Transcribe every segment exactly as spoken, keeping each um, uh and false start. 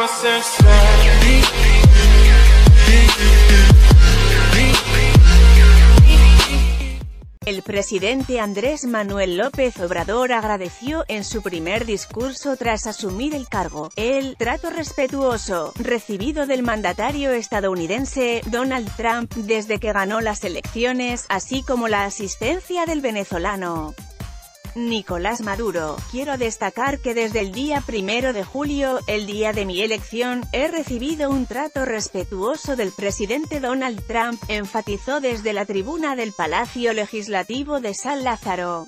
El presidente Andrés Manuel López Obrador agradeció en su primer discurso tras asumir el cargo, el trato respetuoso recibido del mandatario estadounidense, Donald Trump, desde que ganó las elecciones, así como la asistencia del venezolano Nicolás Maduro. Quiero destacar que desde el día primero de julio, el día de mi elección, he recibido un trato respetuoso del presidente Donald Trump, enfatizó desde la tribuna del Palacio Legislativo de San Lázaro.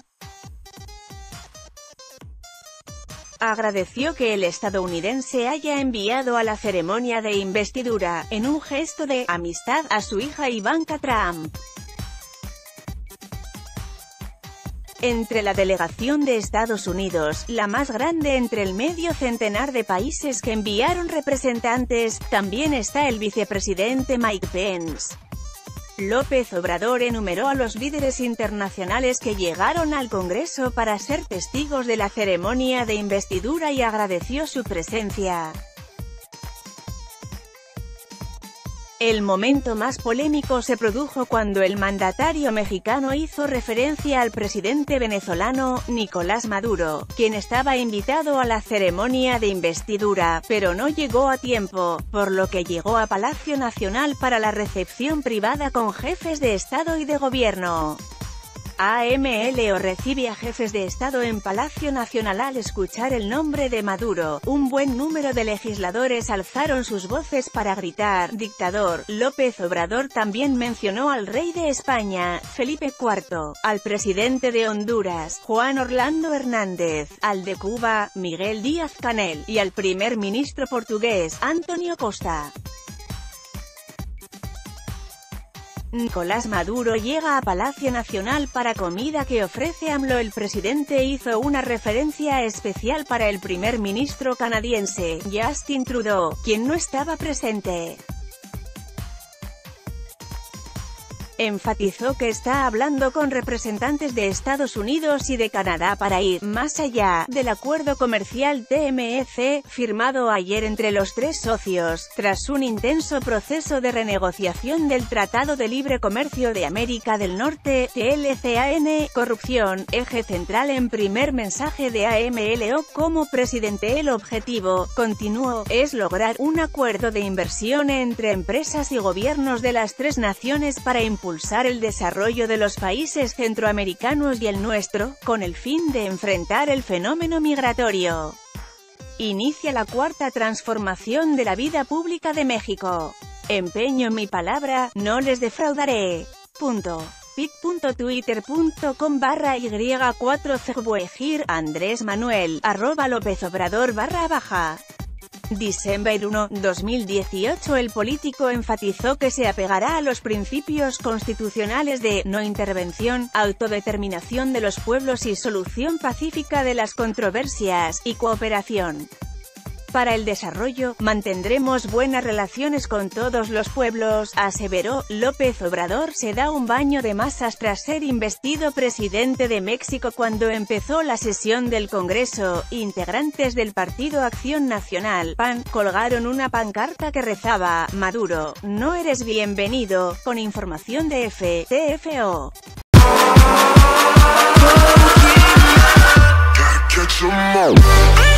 Agradeció que el estadounidense haya enviado a la ceremonia de investidura, en un gesto de amistad, a su hija Ivanka Trump. Entre la delegación de Estados Unidos, la más grande entre el medio centenar de países que enviaron representantes, también está el vicepresidente Mike Pence. López Obrador enumeró a los líderes internacionales que llegaron al Congreso para ser testigos de la ceremonia de investidura y agradeció su presencia. El momento más polémico se produjo cuando el mandatario mexicano hizo referencia al presidente venezolano, Nicolás Maduro, quien estaba invitado a la ceremonia de investidura, pero no llegó a tiempo, por lo que llegó a Palacio Nacional para la recepción privada con jefes de Estado y de Gobierno. AMLO recibe a jefes de Estado en Palacio Nacional. Al escuchar el nombre de Maduro, un buen número de legisladores alzaron sus voces para gritar «dictador». López Obrador también mencionó al rey de España, Felipe cuarto, al presidente de Honduras, Juan Orlando Hernández, al de Cuba, Miguel Díaz-Canel, y al primer ministro portugués, Antonio Costa. Nicolás Maduro llega a Palacio Nacional para comida que ofrece AMLO. El presidente hizo una referencia especial para el primer ministro canadiense, Justin Trudeau, quien no estaba presente. Enfatizó que está hablando con representantes de Estados Unidos y de Canadá para ir más allá del acuerdo comercial T M C, firmado ayer entre los tres socios, tras un intenso proceso de renegociación del Tratado de Libre Comercio de América del Norte, T L C A N, corrupción, eje central en primer mensaje de AMLO como presidente. El objetivo, continuó, es lograr un acuerdo de inversión entre empresas y gobiernos de las tres naciones para impulsar impulsar el desarrollo de los países centroamericanos y el nuestro, con el fin de enfrentar el fenómeno migratorio. Inicia la cuarta transformación de la vida pública de México. Empeño mi palabra, no les defraudaré. Punto. pic.twitter.com barra y cuatro c buegir Andrés Manuel, arroba López Obrador barra baja. Diciembre primero, dos mil dieciocho. El político enfatizó que se apegará a los principios constitucionales de no intervención, autodeterminación de los pueblos y solución pacífica de las controversias, y cooperación para el desarrollo. Mantendremos buenas relaciones con todos los pueblos, aseveró. López Obrador se da un baño de masas tras ser investido presidente de México. Cuando empezó la sesión del Congreso, integrantes del Partido Acción Nacional, P A N, colgaron una pancarta que rezaba, «Maduro, no eres bienvenido», con información de F T F O. Gotta catch 'em all.